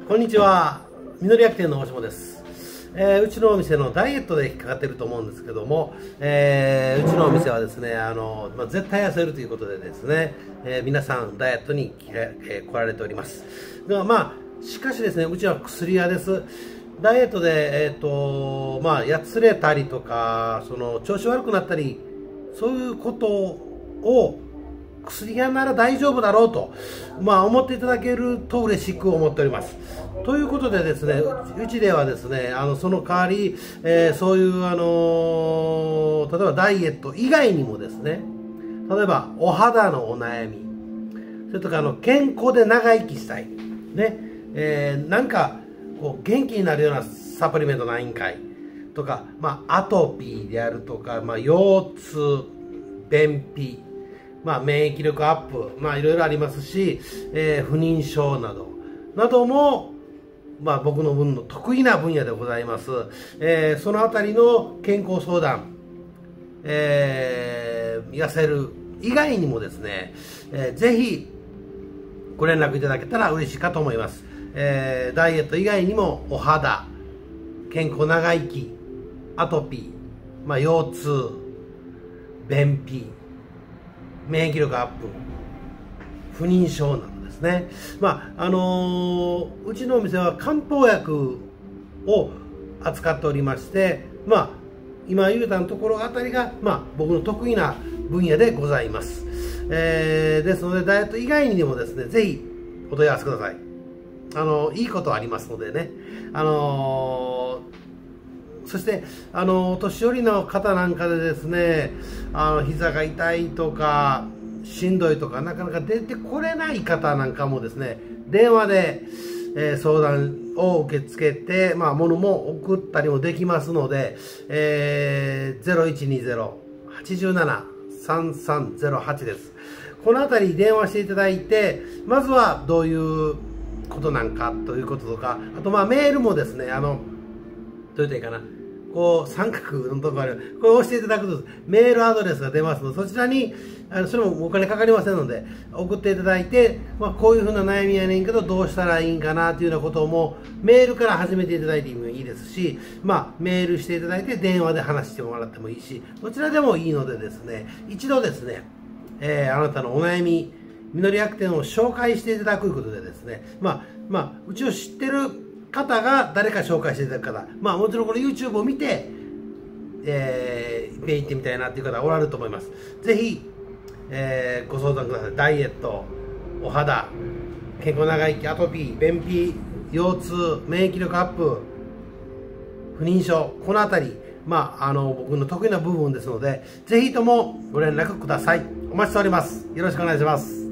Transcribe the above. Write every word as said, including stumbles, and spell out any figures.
こんにちは、みのり薬店の大下です。えー、うちのお店のダイエットで引っかかっていると思うんですけども、えー、うちのお店はですね、あのまあ、絶対痩せるということでですね、えー、皆さんダイエットに、えー、来られております。がまあ、しかしですね、うちは薬屋です。ダイエットで、えーとまあ、やつれたりとか、その調子悪くなったり、そういうことを薬屋なら大丈夫だろうと、まあ、思っていただけると嬉しく思っております。ということでですね、うちではですね、あのその代わり、えー、そういう、あのー、例えばダイエット以外にもですね、例えばお肌のお悩み、それとかあの健康で長生きしたい、ねえー、なんかこう元気になるようなサプリメントないんかいとか、まあ、アトピーであるとか、まあ、腰痛、便秘、まあ、免疫力アップ、まあ、いろいろありますし、えー、不妊症など、なども、まあ、僕の分の得意な分野でございます。えー、そのあたりの健康相談、えー、痩せる以外にもですね、えー、ぜひご連絡いただけたら嬉しいかと思います。えー、ダイエット以外にもお肌、健康長生き、アトピー、まあ、腰痛、便秘、免疫力アップ、不妊症などですね。まああのー、うちのお店は漢方薬を扱っておりまして、まあ、今言うたのところあたりが、まあ、僕の得意な分野でございます。えー、ですのでダイエット以外にもですね、ぜひお問い合わせください。あのいいことありますのでね。あのー、そして、あのお年寄りの方なんかでですね、あの膝が痛いとかしんどいとかなかなか出てこれない方なんかもですね、電話で、えー、相談を受け付けて、まあ、物も送ったりもできますので、えー、ゼロいちにゼロ はちなな さんさんゼロはちです。この辺りに電話していただいて、まずはどういうことなんかということとか、あとまあメールもですね、あのどう言ったらいいかな、こう三角のところある、これを押していただくとメールアドレスが出ますので、そちらにあのそれもお金かかりませんので送っていただいて、まあ、こういうふうな悩みやねんけどどうしたらいいんかなというようなこともメールから始めていただいてもいいですし、まあ、メールしていただいて電話で話してもらってもいいし、どちらでもいいのでですね、一度ですね、えー、あなたのお悩み、みのり薬店を紹介していただくということでですね、まあまあ、うちを知ってる方が誰か紹介していただく方、まあもちろんこの YouTube を見て、えー、行ってみたいなっていう方おられると思います。ぜひ、えー、ご相談ください。ダイエット、お肌、健康長生き、アトピー、便秘、腰痛、免疫力アップ、不妊症、このあたり、まあ、あの僕の得意な部分ですので、ぜひともご連絡ください。お待ちしております。よろしくお願いします。